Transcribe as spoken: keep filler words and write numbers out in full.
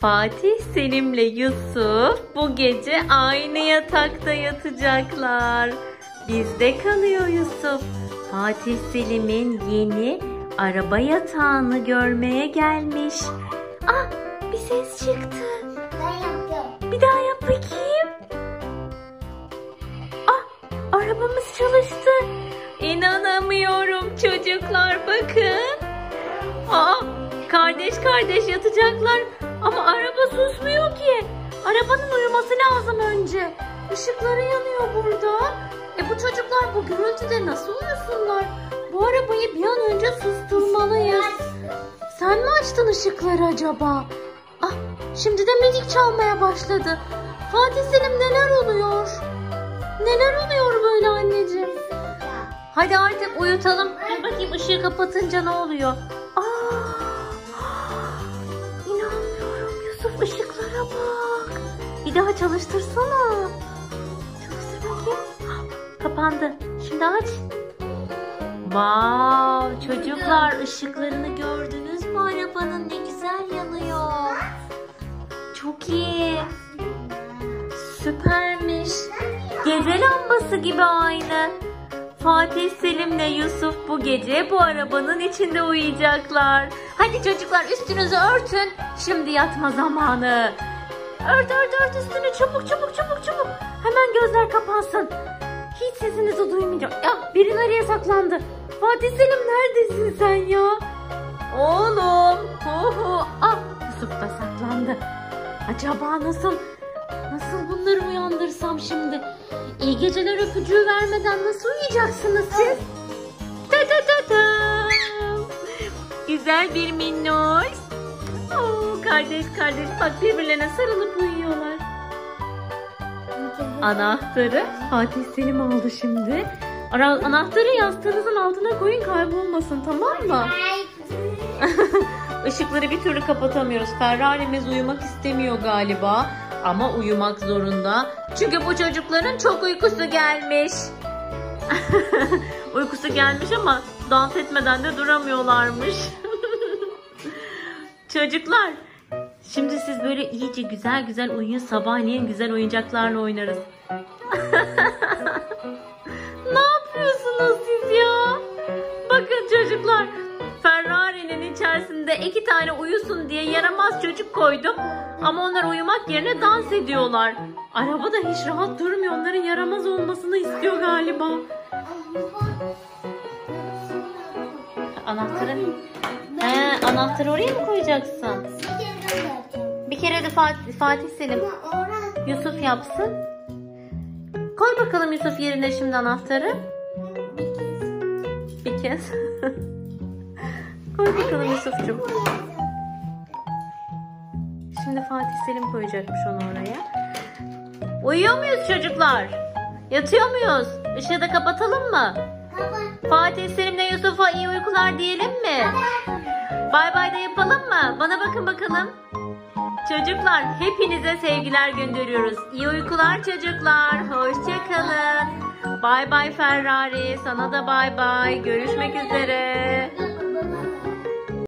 Fatih Selim'le Yusuf bu gece aynı yatakta yatacaklar. Bizde kalıyor Yusuf. Fatih Selim'in yeni araba yatağını görmeye gelmiş. Ah, bir ses çıktı. Bir daha yap bakayım. Ah, arabamız çalıştı. İnanamıyorum çocuklar, bakın. Aa, kardeş kardeş yatacaklar ama araba susmuyor ki. Arabanın uyuması lazım önce. Işıkları yanıyor burada. E bu çocuklar bu gürültüde nasıl uyusunlar? Bu arabayı bir an önce susturmalıyız. Sen mi açtın ışıkları acaba? Ah, şimdi de müzik çalmaya başladı. Fatih Selim, neler oluyor? Neler oluyor böyle anneciğim? Hadi artık uyutalım. Dur bakayım ışığı kapatınca ne oluyor? Aa, inanmıyorum Yusuf, ışıklara bak. Bir daha çalıştırsana. Çalıştır bakayım. Kapandı. Şimdi aç. Wow, çocuklar ışıklarını gördünüz mü arabanın? Ne güzel yanıyor. Çok iyi. Süpermiş. Gece lambası gibi aynı. Fatih Selim'le Yusuf bu gece bu arabanın içinde uyuyacaklar. Hadi çocuklar, üstünüzü örtün. Şimdi yatma zamanı. Ört ört ört üstünü, çabuk çabuk çabuk çabuk. Hemen gözler kapansın. Hiç sesinizi duymayacağım. Ya, biri nereye saklandı? Fatih Selim, neredesin sen ya? Oğlum. Oho. Ah, Yusuf da saklandı. Acaba nasıl nasıl bunları uyandırsam şimdi? İyi geceler öpücüğü vermeden nasıl uyuyacaksınız siz? Ta ta ta ta. Güzel bir minnoş. Oo, kardeş kardeş bak, birbirlerine sarılıp uyuyorlar. Anahtarı Fatih Selim aldı şimdi. Ara anahtarı yastığınızın altına koyun, kaybolmasın, tamam mı? Işıkları bir türlü kapatamıyoruz. Ferrari'miz uyumak istemiyor galiba. Ama uyumak zorunda. Çünkü bu çocukların çok uykusu gelmiş. Uykusu gelmiş ama dans etmeden de duramıyorlarmış. Çocuklar, şimdi siz böyle iyice güzel güzel uyuyun. Sabahleyin güzel oyuncaklarla oynarız. Ne yapıyorsunuz siz ya? Bakın çocuklar, Ferrari'nin içerisinde iki tane uyusun diye yaramaz çocuk koydum. Ama onlar uyumak yerine dans ediyorlar. Araba da hiç rahat durmuyor. Onların yaramaz olmasını istiyor galiba. Anahtarın... He, anahtarı oraya mı koyacaksın? Bir kere de Fatih, Fatih Selim Yusuf yapsın. Koy bakalım Yusuf yerine şimdi anahtarı. Bir kez. Koy bakalım Yusuf'cum. Şimdi Fatih Selim koyacakmış onu oraya. Uyuyor muyuz çocuklar? Yatıyor muyuz? Işığı da kapatalım mı? Kapat. Fatih Selim'le Yusuf'a iyi uykular diyelim mi? Bay bay da yapalım mı? Bana bakın bakalım. Çocuklar, hepinize sevgiler gönderiyoruz. İyi uykular çocuklar. Hoşça kalın. Bay bay Ferrari. Sana da bay bay. Görüşmek üzere.